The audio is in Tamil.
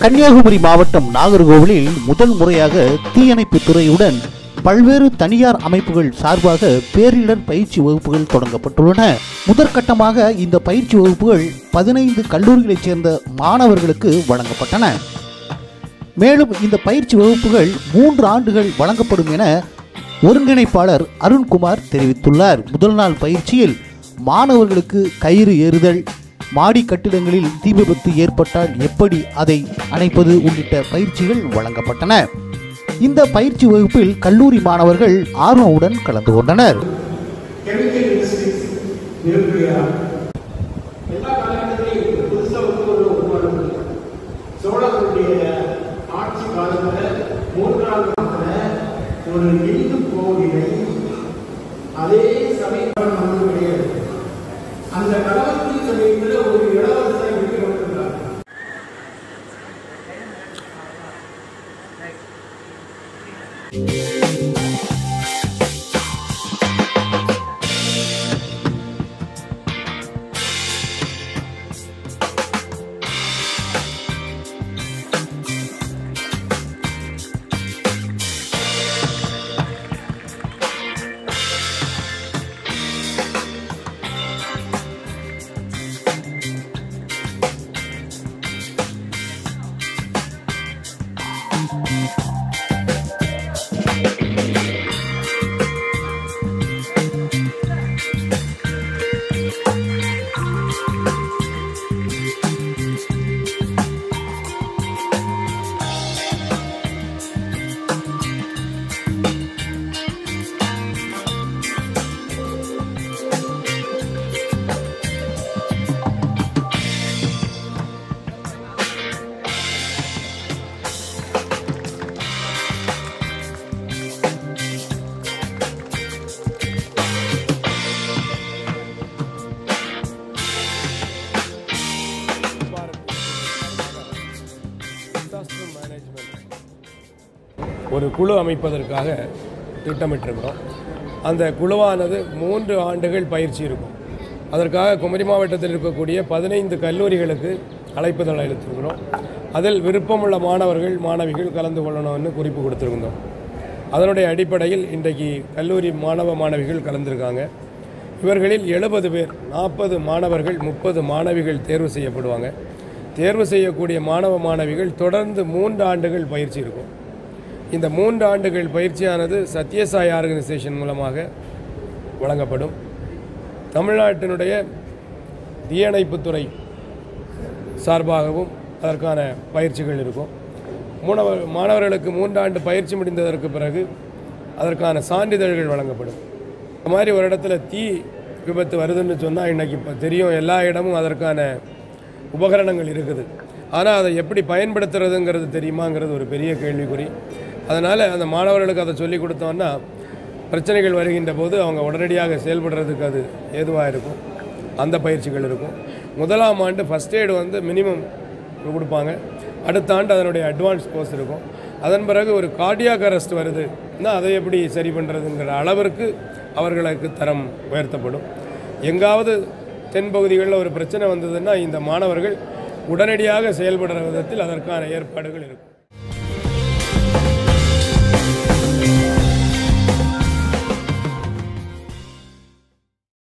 கன்னியாகுமரி மாவட்டம் நாகர்கோவிலில் முதல் முறையாக தீயணைப்பு துறையுடன் பல்வேறு தனியார் அமைப்புகள் சார்பாக பேரிடர் பயிற்சி வகுப்புகள் தொடங்கப்பட்டுள்ளன. முதற்கட்டமாக இந்த பயிற்சி வகுப்புகள் 15 கல்லூரிகளைச் சேர்ந்த மாணவர்களுக்கு வழங்கப்பட்டன. மேலும் இந்த பயிற்சி வகுப்புகள் 3 ஆண்டுகள் வழங்கப்படும் என ஒருங்கிணைப்பாளர் அருண்குமார் தெரிவித்துள்ளார். முதல் நாள் பயிற்சியில் மாணவர்களுக்கு கயிறு ஏறுதல், மாடி கட்டிடங்களில் தீ விபத்து ஏற்பட்டால் எப்படி அதை அணைப்பது உள்ளிட்ட பயிற்சிகள் வழங்கப்பட்டன. இந்த பயிற்சி வகுப்பில் கல்லூரி மாணவர்கள் ஆர்வமுடன் கலந்து கொண்டனர். அதே சமயம் அந்த கடவுள் சமயத்தில் ஒரு இளவரசரை விட்டு கொண்டிருந்தார். ஒரு குழு அமைப்பதற்காக திட்டமிட்டிருக்கிறோம். அந்த குழுவானது 3 ஆண்டுகள் பயிற்சி இருக்கும். அதற்காக குமரி மாவட்டத்தில் இருக்கக்கூடிய 15 கல்லூரிகளுக்கு அழைப்புதல் அளித்திருக்கிறோம். அதில் விருப்பமுள்ள மாணவர்கள் மாணவிகள் கலந்து கொள்ளணும்னு குறிப்பு கொடுத்துருந்தோம். அதனுடைய அடிப்படையில் இன்றைக்கு கல்லூரி மாணவ மாணவிகள் கலந்துருக்காங்க. இவர்களில் 70 பேர், 40 மாணவர்கள் 30 மாணவிகள் தேர்வு செய்யப்படுவாங்க. தேர்வு செய்யக்கூடிய மாணவ மாணவிகள் தொடர்ந்து 3 ஆண்டுகள் பயிற்சி இருக்கும். இந்த 3 ஆண்டுகள் பயிற்சியானது சத்யசாய் ஆர்கனைசேஷன் மூலமாக வழங்கப்படும். தமிழ்நாட்டினுடைய தீயணைப்புத்துறை சார்பாகவும் அதற்கான பயிற்சிகள் இருக்கும். மாணவர்களுக்கு 3 ஆண்டு பயிற்சி முடிந்ததற்கு பிறகு அதற்கான சான்றிதழ்கள் வழங்கப்படும். இந்த மாதிரி ஒரு இடத்துல தீ விபத்து வருதுன்னு சொன்னால் இன்றைக்கி இப்போ தெரியும், எல்லா இடமும் அதற்கான உபகரணங்கள் இருக்குது. ஆனால் அதை எப்படி பயன்படுத்துறதுங்கிறது தெரியுமாங்கிறது ஒரு பெரிய கேள்விக்குறி. அதனால் அந்த மாணவர்களுக்கு அதை சொல்லிக் கொடுத்தோன்னா பிரச்சனைகள் வருகின்ற போது அவங்க உடனடியாக செயல்படுறதுக்கு அது ஏதுவாக இருக்கும். அந்த பயிற்சிகள் இருக்கும். முதலாம் ஆண்டு ஃபஸ்ட் எய்டு மினிமம் கொடுப்பாங்க. அடுத்த ஆண்டு அதனுடைய அட்வான்ஸ் கோர்ஸ் இருக்கும். அதன் பிறகு ஒரு கார்டியாக் அரெஸ்ட் வருதுன்னா அதை எப்படி சரி பண்ணுறதுங்கிற அளவிற்கு அவர்களுக்கு தரம் உயர்த்தப்படும். எங்காவது தென்பகுதிகளில் ஒரு பிரச்சனை வந்ததுன்னா இந்த மாணவர்கள் உடனடியாக செயல்படுற விதத்தில் அதற்கான ஏற்பாடுகள் இருக்கும்.